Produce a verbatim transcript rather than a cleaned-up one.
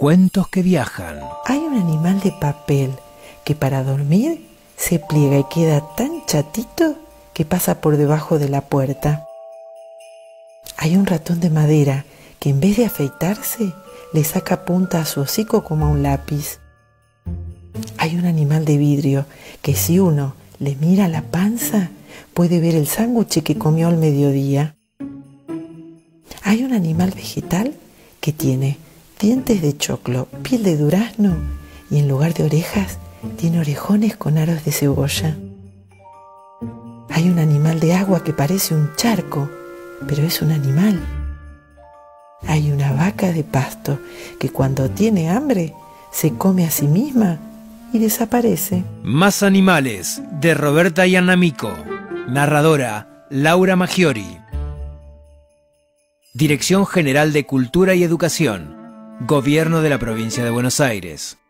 Cuentos que viajan. Hay un animal de papel que para dormir se pliega y queda tan chatito que pasa por debajo de la puerta. Hay un ratón de madera que en vez de afeitarse le saca punta a su hocico como a un lápiz. Hay un animal de vidrio que si uno le mira la panza puede ver el sándwich que comió al mediodía. Hay un animal vegetal que tiene dientes de choclo, piel de durazno y en lugar de orejas tiene orejones con aros de cebolla. Hay un animal de agua que parece un charco, pero es un animal. Hay una vaca de pasto que cuando tiene hambre se come a sí misma y desaparece. Más animales, de Roberta Iannamico. Narradora, Laura Maggiori. Dirección General de Cultura y Educación. Gobierno de la Provincia de Buenos Aires.